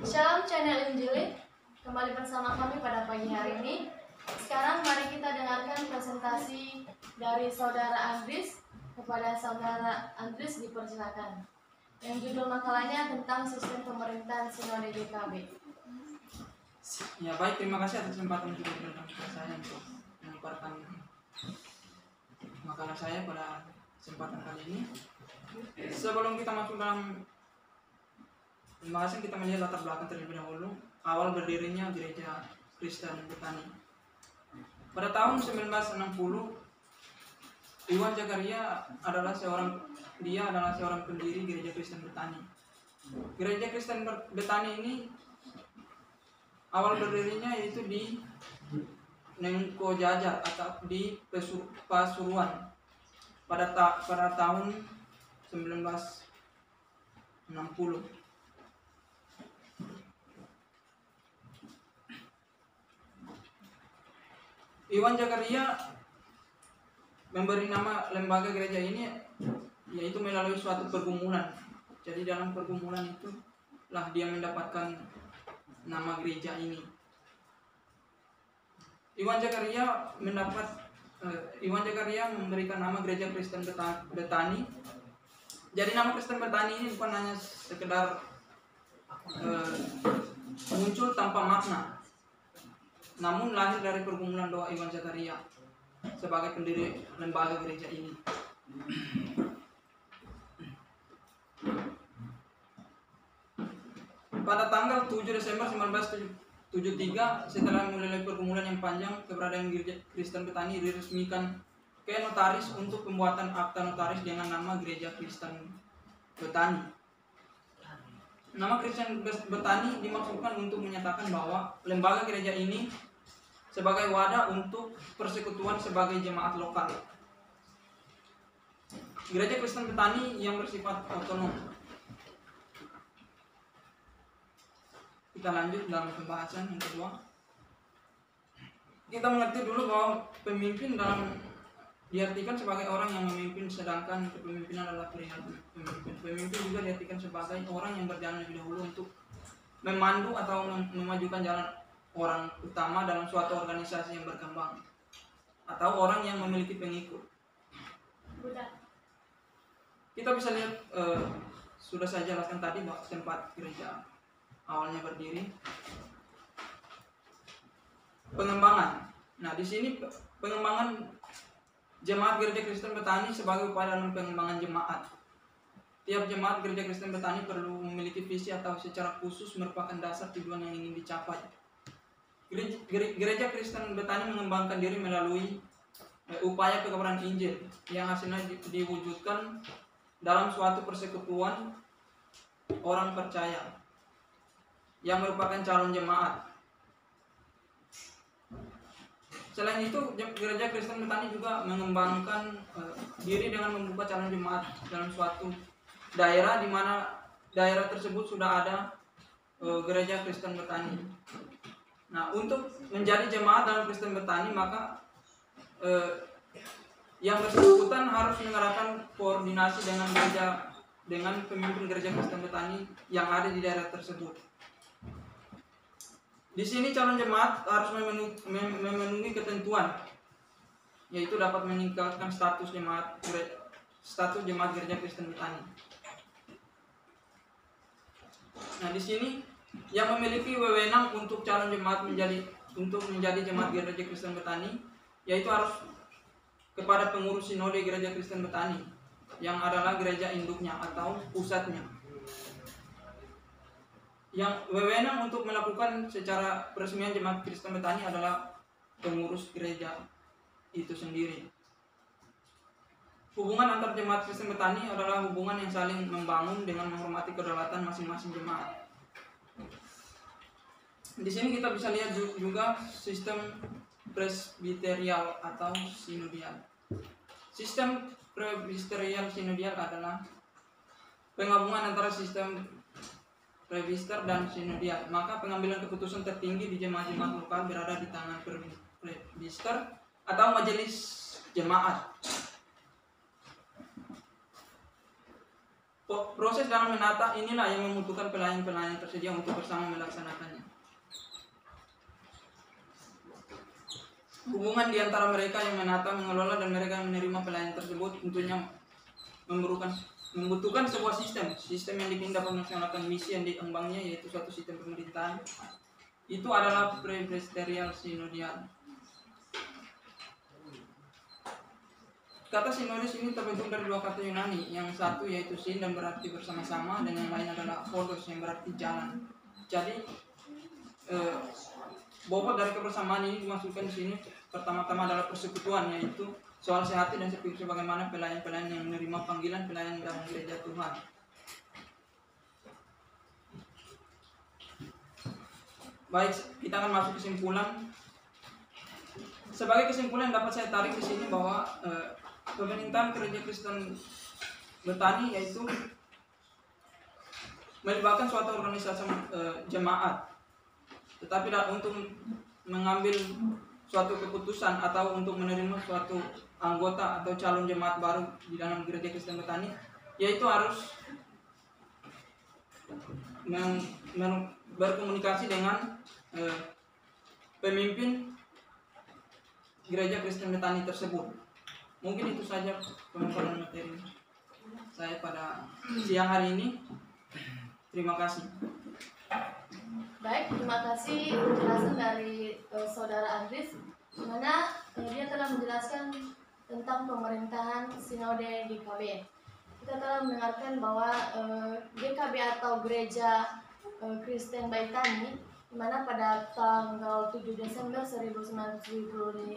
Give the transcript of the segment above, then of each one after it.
Shalom channel Injili, kembali bersama kami pada pagi hari ini. Sekarang mari kita dengarkan presentasi dari Saudara Andris. Kepada Saudara Andris dipersilakan. Yang judul makalahnya tentang sistem pemerintahan Sinode GKB. Ya baik, terima kasih atas kesempatan yang diberikan kepada saya untuk menyampaikan makalah saya pada kesempatan kali ini. Sebelum kita masuk dalam pembahasan, kita melihat latar belakang terlebih dahulu. Awal berdirinya Gereja Kristen Betani. Pada tahun 1960, Iwan Zakaria adalah seorang pendiri Gereja Kristen Betani. Gereja Kristen Betani ini awal berdirinya yaitu di Nengko Jajar atau di Pasuruan pada tahun 1960. Iwan Zakaria memberi nama lembaga gereja ini yaitu melalui suatu pergumulan. Jadi dalam pergumulan itu lah dia mendapatkan nama gereja ini. Iwan Zakaria memberikan nama Gereja Kristen Betani. Jadi nama Kristen Betani ini bukan hanya sekedar muncul tanpa makna, namun lahir dari pergumulan doa Iwan Zakaria sebagai pendiri lembaga gereja ini. Pada tanggal 7 Desember 1973, setelah mulai pergumulan yang panjang, keberadaan Gereja Kristen Betani diresmikan ke notaris untuk pembuatan akta notaris dengan nama Gereja Kristen Betani. Nama Kristen Betani dimaksudkan untuk menyatakan bahwa lembaga gereja ini sebagai wadah untuk persekutuan sebagai jemaat lokal. Gereja Kristen Betani yang bersifat otonom. Kita lanjut dalam pembahasan yang kedua. Kita mengerti dulu bahwa pemimpin diartikan sebagai orang yang memimpin, sedangkan kepemimpinan adalah perihal pemimpin. Pemimpin juga diartikan sebagai orang yang berjalan lebih dahulu untuk memandu atau memajukan jalan orang utama dalam suatu organisasi yang berkembang, atau orang yang memiliki pengikut. Kita bisa lihat sudah saya jelaskan tadi bahwa tempat gereja awalnya berdiri. Pengembangan. Nah, di sini pengembangan jemaat Gereja Kristen Betani sebagai upaya dalam pengembangan jemaat. Tiap jemaat Gereja Kristen Betani perlu memiliki visi atau secara khusus merupakan dasar tujuan yang ingin dicapai. Gereja Kristen Betani mengembangkan diri melalui upaya pekabaran Injil yang hasilnya diwujudkan dalam suatu persekutuan orang percaya yang merupakan calon jemaat. Selain itu, Gereja Kristen Betani juga mengembangkan diri dengan membuka calon jemaat dalam suatu daerah di mana daerah tersebut sudah ada Gereja Kristen Betani. Nah, untuk menjadi jemaat dalam Kristen Betani, maka yang bersangkutan harus mengerahkan koordinasi dengan pemimpin Gereja Kristen Betani yang ada di daerah tersebut. Di sini calon jemaat harus memenuhi ketentuan, yaitu dapat meningkatkan status jemaat Gereja Kristen Betani. Nah, di sini yang memiliki wewenang untuk calon jemaat menjadi jemaat Gereja Kristen Betani, yaitu harus kepada pengurus sinode Gereja Kristen Betani yang adalah gereja induknya atau pusatnya. Yang wewenang untuk melakukan secara peresmian jemaat Kristen Betani adalah pengurus gereja itu sendiri. Hubungan antar jemaat Kristen Betani adalah hubungan yang saling membangun dengan menghormati kedaulatan masing-masing jemaat. Di sini kita bisa lihat juga sistem presbiterial atau sinodial. Sistem presbiterial sinodial adalah penggabungan antara sistem presbiter dan sinodial. Maka pengambilan keputusan tertinggi di jemaat-jemaat lokal berada di tangan presbiter atau majelis jemaat. Proses dalam menata inilah yang membutuhkan pelayan-pelayan tersedia untuk bersama melaksanakannya. Hubungan di antara mereka yang menata, mengelola, dan mereka yang menerima pelayan tersebut tentunya membutuhkan sebuah sistem yang dipindah melaksanakan misi yang diembangnya, yaitu suatu sistem pemerintahan. Itu adalah presbyterial sinodial. Kata sinodus ini terbentuk dari dua kata Yunani, yang satu yaitu sin dan berarti bersama-sama, dan yang lain adalah hodos yang berarti jalan. Jadi bobot dari kebersamaan ini dimasukkan di sini pertama-tama adalah persekutuan, yaitu soal sehati dan sepikir sebagaimana pelayan-pelayan yang menerima panggilan pelayan dalam gereja Tuhan. Baik, kita akan masuk kesimpulan. Sebagai kesimpulan dapat saya tarik di sini bahwa pemerintahan gereja Kristen Betani yaitu melibatkan suatu organisasi jemaat, tetapi untuk mengambil suatu keputusan atau untuk menerima suatu anggota atau calon jemaat baru di dalam gereja Kristen Betani, yaitu harus berkomunikasi dengan pemimpin gereja Kristen Betani tersebut. Mungkin itu saja pemaparan materi saya pada siang hari ini. Terima kasih. Baik, terima kasih penjelasan dari Saudara Andris, di mana dia telah menjelaskan tentang pemerintahan sinode di KB. Kita telah mendengarkan bahwa GKB atau Gereja Kristen Betani, di mana pada tanggal 7 Desember 1973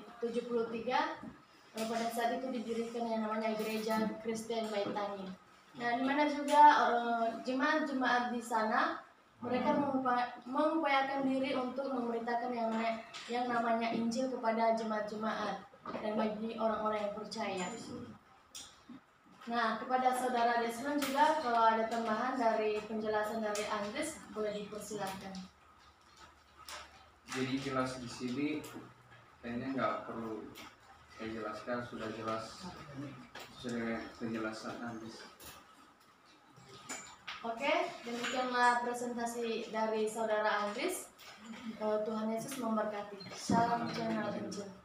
pada saat itu didirikan yang namanya Gereja Kristen Betani. Nah, di mana juga jemaat-jemaat di sana mereka mengupayakan diri untuk memberitakan yang namanya Injil kepada jemaat-jemaat dan bagi orang-orang yang percaya. Nah, kepada Saudara Desmond juga kalau ada tambahan dari penjelasan dari Andres, boleh dipersilakan. Jadi jelas di sini kayaknya nggak perlu saya jelaskan, sudah jelas sesuai penjelasan Andres. Oke, demikianlah presentasi dari Saudara Andres. Tuhan Yesus memberkati. Salam channel Injil.